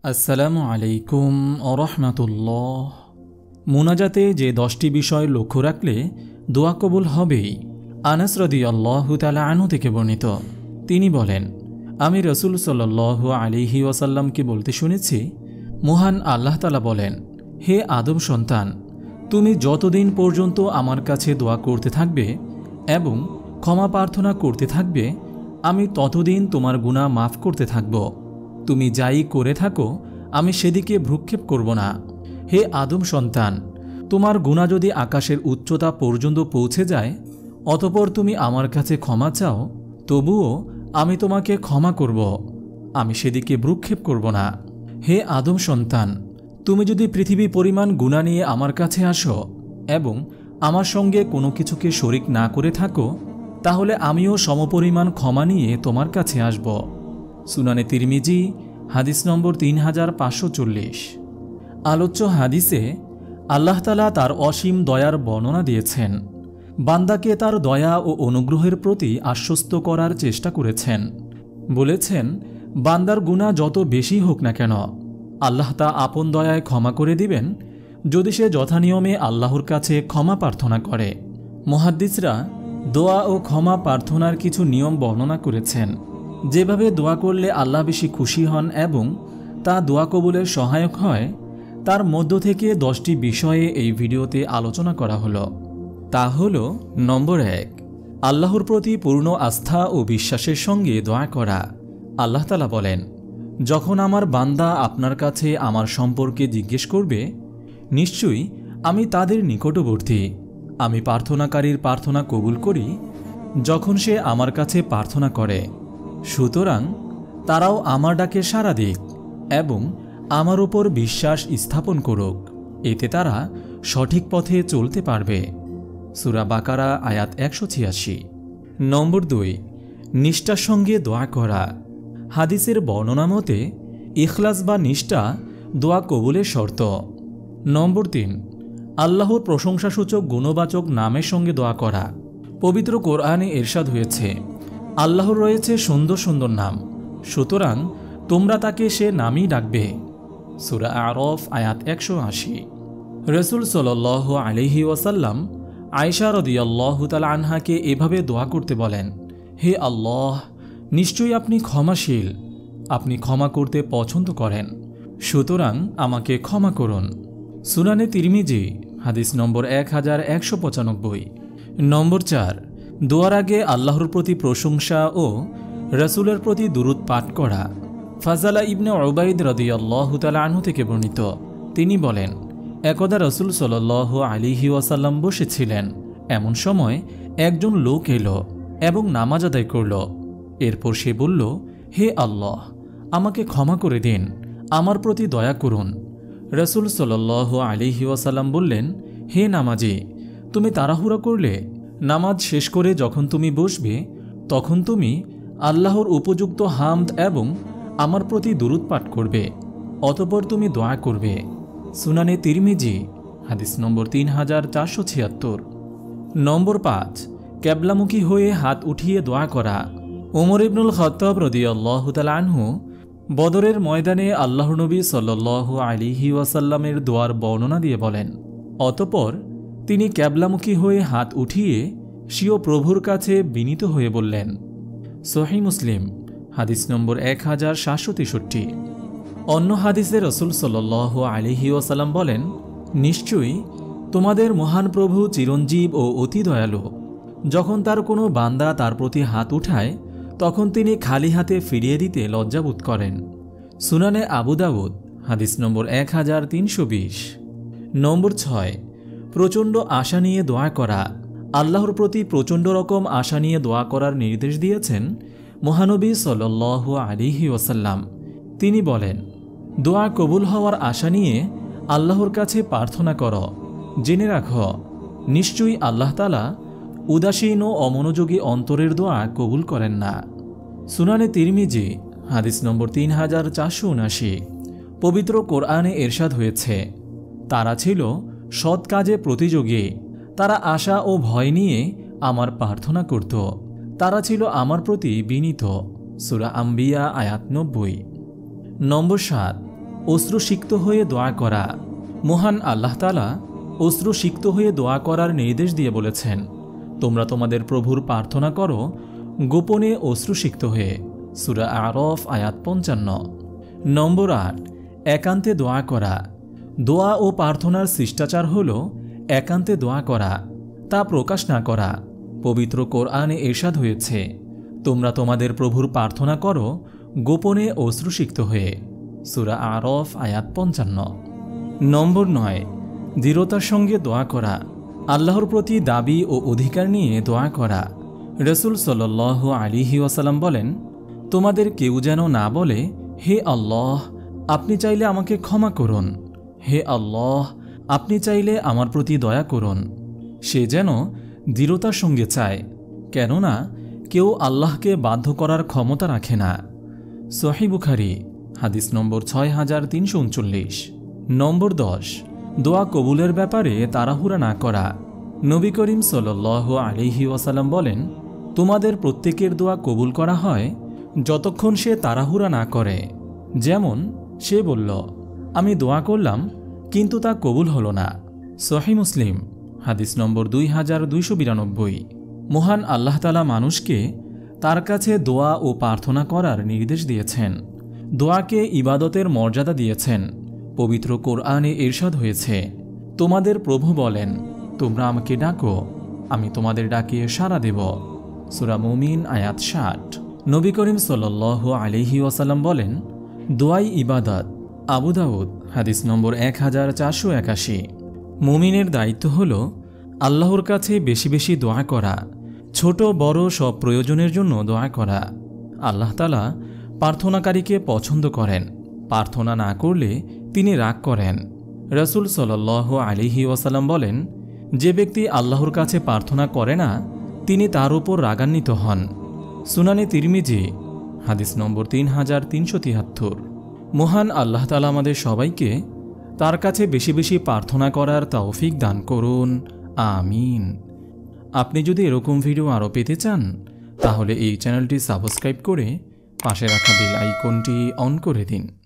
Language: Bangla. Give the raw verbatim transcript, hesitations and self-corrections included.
আসসালামু আলাইকুম ওয়া রাহমাতুল্লাহ। মুনাজাতে যে দশটি বিষয় লক্ষ্য রাখলে দোয়া কবুল হবেই। আনাস রাদিয়াল্লাহু তাআলা আনহু থেকে বর্ণিত, তিনি বলেন, আমি রাসূল সাল্লাল্লাহু আলাইহি ওয়াসাল্লামকে বলতে শুনেছি, মহান আল্লাহ তাআলা বলেন, হে আদম সন্তান, তুমি যতদিন পর্যন্ত আমার কাছে দোয়া করতে থাকবে এবং ক্ষমা প্রার্থনা করতে থাকবে, আমি ততদিন তোমার গুনাহ মাফ করতে থাকব। তুমি যাই করে থাকো আমি সেদিকে ভ্রুক্ষেপ করব না। হে আদম সন্তান, তোমার গুনাহ যদি আকাশের উচ্চতা পর্যন্ত পৌঁছে যায়, অতঃপর তুমি আমার কাছে ক্ষমা চাও, তবুও আমি তোমাকে ক্ষমা করব, আমি সেদিকে ভ্রুক্ষেপ করব না। হে আদম সন্তান, তুমি যদি পৃথিবী পরিমাণ গুনাহ নিয়ে আমার কাছে আসো এবং আমার সঙ্গে কোনো কিছুকে শরিক না করে থাকো, তাহলে আমিও সমপরিমাণ ক্ষমা নিয়ে তোমার কাছে আসব। সুনানে তিরমিজি, হাদিস নম্বর তিন হাজার পাঁচশো চল্লিশ। আলোচ্য হাদিসে আল্লাহ তাআলা তার অসীম দয়ার বর্ণনা দিয়েছেন। বান্দাকে তার দয়া ও অনুগ্রহের প্রতি আশ্বস্ত করার চেষ্টা করেছেন। বলেছেন, বান্দার গুনাহ যত বেশি হোক না কেন, আল্লাহ তা আপন দয়ায় ক্ষমা করে দিবেন যদি সে যথানিয়মে আল্লাহর কাছে ক্ষমা প্রার্থনা করে। মুহাদ্দিসরা দোয়া ও ক্ষমা প্রার্থনার কিছু নিয়ম বর্ণনা করেছেন, যেভাবে দোয়া করলে আল্লাহ বেশি খুশি হন এবং তা দোয়া কবুলের সহায়ক হয়, তার মধ্য থেকে দশটি বিষয়ে এই ভিডিওতে আলোচনা করা হলো। তা হল, নম্বর এক, আল্লাহর প্রতি পূর্ণ আস্থা ও বিশ্বাসের সঙ্গে দোয়া করা। আল্লাহ তাআলা বলেন, যখন আমার বান্দা আপনার কাছে আমার সম্পর্কে জিজ্ঞেস করবে, নিশ্চয়ই আমি তাদের নিকটবর্তী, আমি প্রার্থনাকারীর প্রার্থনা কবুল করি যখন সে আমার কাছে প্রার্থনা করে। সুতরাং তারাও আমার ডাকে সাড়া দিক এবং আমার উপর বিশ্বাস স্থাপন করুক, এতে তারা সঠিক পথে চলতে পারবে। সূরা বাকারা আয়াত একশো ছিয়াশি। নম্বর দুই, নিষ্ঠার সঙ্গে দোয়া করা। হাদিসের বর্ণনা মতে ইখলাস বা নিষ্ঠা দোয়া কবুলের শর্ত। নম্বর তিন, আল্লাহর প্রশংসাসূচক গুণবাচক নামের সঙ্গে দোয়া করা। পবিত্র কোরআনে ইরশাদ হয়েছে, আল্লাহর রয়েছে সুন্দর সুন্দর নাম, সুতরাং তোমরা তাকে সে নামই ডাকবে। সূরা আরফ আয়াত একশো আশি। রাসূল সাল্লাল্লাহু আলাইহি ওয়াসাল্লাম আয়েশা রাদিয়াল্লাহু তাআলা আনহাকে এভাবে দোয়া করতে বলেন, হে আল্লাহ, নিশ্চয়ই আপনি ক্ষমাশীল, আপনি ক্ষমা করতে পছন্দ করেন, সুতরাং আমাকে ক্ষমা করুন। সুনানে তিরমিজি, হাদিস নম্বর এক হাজার একশো পঁচানব্বই। নম্বর চার, দোয়ার আগে আল্লাহর প্রতি প্রশংসা ও রাসূলের প্রতি দুরূদ পাঠ করা। ফাজালা ইবনে উবাইদ রাদিয়াল্লাহু তাআলা আনহু থেকে বর্ণিত, তিনি বলেন, একদা রাসূল সাল্লাল্লাহু আলাইহি ওয়াসাল্লাম বসেছিলেন। এমন সময় একজন লোক এলো এবং নামাজ আদায় করল। এরপর সে বলল, হে আল্লাহ, আমাকে ক্ষমা করে দিন, আমার প্রতি দয়া করুন। রাসূল সাল্লাল্লাহু আলাইহি ওয়াসাল্লাম বললেন, হে নামাজি, তুমি তাড়াহুড়া করলে, নামাজ শেষ করে যখন তুমি বসবে তখন তুমি আল্লাহর উপযুক্ত হামদ এবং আমার প্রতি দুরূদ পাঠ করবে, অতঃপর তুমি দোয়া করবে। সুনানে তিরমিজি, হাদিস নম্বর তিন হাজার চারশো ছিয়াত্তর। নম্বর পাঁচ, ক্যাবলামুখী হয়ে হাত উঠিয়ে দোয়া করা। ওমর ইবনুল খাত্তাব রাদিয়াল্লাহু তাআলা আনহু বদরের ময়দানে আল্লাহর নবী সাল্লাল্লাহু আলাইহি ওয়াসাল্লামের দোয়ার বর্ণনা দিয়ে বলেন, অতঃপর তিনি ক্যাবলামুখী হয়ে হাত উঠিয়ে স্বীয় প্রভুর কাছে বিনীত হয়ে বললেন। সহিহ মুসলিম, হাদিস নম্বর এক হাজার সাতশো তেষট্টি। অন্য হাদিসে রাসূল সাল্লাল্লাহু আলাইহি ওয়াসাল্লাম বলেন, নিশ্চয়ই তোমাদের মহান প্রভু চিরঞ্জীব ও অতি দয়ালু। যখন তার কোনো বান্দা তার প্রতি হাত উঠায় তখন তিনি খালি হাতে ফিরিয়ে দিতে লজ্জাবোধ করেন। সুনানে আবু দাউদ, হাদিস নম্বর এক হাজার তিনশো বিশ। নম্বর ছয়, প্রচণ্ড আশা নিয়ে দোয়া করা। আল্লাহর প্রতি প্রচণ্ড রকম আশা নিয়ে দোয়া করার নির্দেশ দিয়েছেন মহানবী সাল্লাল্লাহু আলাইহি ওয়াসাল্লাম। তিনি বলেন, দোয়া কবুল হওয়ার আশা নিয়ে আল্লাহর কাছে প্রার্থনা করো, জেনে রাখো, নিশ্চয়ই আল্লাহ তাআলা উদাসীন ও অমনোযোগী অন্তরের দোয়া কবুল করেন না। সুনানে তিরমিজি, হাদিস নম্বর তিন হাজার চারশো উনাশি। পবিত্র কোরআনে ইরশাদ হয়েছে, তারা ছিল সৎ কাজে প্রতিযোগী, তারা আশা ও ভয় নিয়ে আমার প্রার্থনা করত, তারা ছিল আমার প্রতি বিনীত। সূরা আম্বিয়া আয়াত নব্বই। নম্বর সাত, অশ্রুসিক্ত হয়ে দোয়া করা। মহান আল্লাহ তাআলা অশ্রুসিক্ত হয়ে দোয়া করার নির্দেশ দিয়ে বলেছেন, তোমরা তোমাদের প্রভুর প্রার্থনা করো গোপনে অশ্রুসিক্ত হয়ে। সূরা আরফ আয়াত পঞ্চান্ন। নম্বর আট, একান্তে দোয়া করা। দোয়া ও প্রার্থনার শিষ্টাচার হল একান্তে দোয়া করা, তা প্রকাশ না করা। পবিত্র কোরআনে ইরশাদ হয়েছে, তোমরা তোমাদের প্রভুর প্রার্থনা করো গোপনে অশ্রুসিক্ত হয়ে। সূরা আরফ আয়াত পঞ্চান্ন। নম্বর নয়, দৃঢ়তার সঙ্গে দোয়া করা। আল্লাহর প্রতি দাবি ও অধিকার নিয়ে দোয়া করা। রসুল সাল্লাল্লাহু আলাইহি ওয়াসাল্লাম বলেন, তোমাদের কেউ যেন না বলে, হে আল্লাহ আপনি চাইলে আমাকে ক্ষমা করুন, হে আল্লাহ আপনি চাইলে আমার প্রতি দয়া করুন। সে যেন দৃঢ়তার সঙ্গে চায়, কেননা কেউ আল্লাহকে বাধ্য করার ক্ষমতা রাখে না। সহিহ বুখারী হাদিস নম্বর ছয় হাজার তিনশো উনচল্লিশ। নম্বর দশ, দোয়া কবুলের ব্যাপারে তাড়াহুড়া না করা। নবী করিম সাল্লাল্লাহু আলাইহি ওয়াসাল্লাম বলেন, তোমাদের প্রত্যেকের দোয়া কবুল করা হয় যতক্ষণ সে তাড়াহুড়া না করে। যেমন সে বলল, আমি দোয়া করলাম কিন্তু তা কবুল হলো না। সহিহ মুসলিম হাদিস নম্বর দুই হাজার দুইশো বিরানব্বই। মহান আল্লাহ তাআলা মানুষকে তার কাছে দোয়া ও প্রার্থনা করার নির্দেশ দিয়েছেন। দোয়াকে ইবাদতের মর্যাদা দিয়েছেন। পবিত্র কোরআনে ইরশাদ হয়েছে, তোমাদের প্রভু বলেন, তোমরা আমাকে ডাকো, আমি তোমাদের ডাকে সাড়া দেব। সূরা মুমিন আয়াত ষাট। নবী করিম সাল্লাল্লাহু আলাইহি ওয়াসাল্লাম বলেন, দোয়াই ইবাদত। আবু দাউদ হাদিস নম্বর এক হাজার চারশো একাশি। মুমিনের দায়িত্ব হল আল্লাহর কাছে বেশি বেশি দোয়া করা, ছোট বড় সব প্রয়োজনের জন্য দোয়া করা। আল্লাহ তাআলা প্রার্থনাকারীকে পছন্দ করেন, প্রার্থনা না করলে তিনি রাগ করেন। রসুল সাল্লাল্লাহু আলাইহি ওয়াসাল্লাম বলেন, যে ব্যক্তি আল্লাহর কাছে প্রার্থনা করে না তিনি তার উপর রাগান্বিত হন। সুনানে তিরমিজি হাদিস নম্বর তিন হাজার তিনশো তিয়াত্তর। মহান আল্লাহ তাআলা আমাদের সবাইকে তার কাছে বেশি বেশি প্রার্থনা করার তৌফিক দান করুন, আমিন। আপনি যদি এরকম ভিডিও আরও পেতে চান তাহলে এই চ্যানেলটি সাবস্ক্রাইব করে পাশে রাখা বেল আইকনটি অন করে দিন।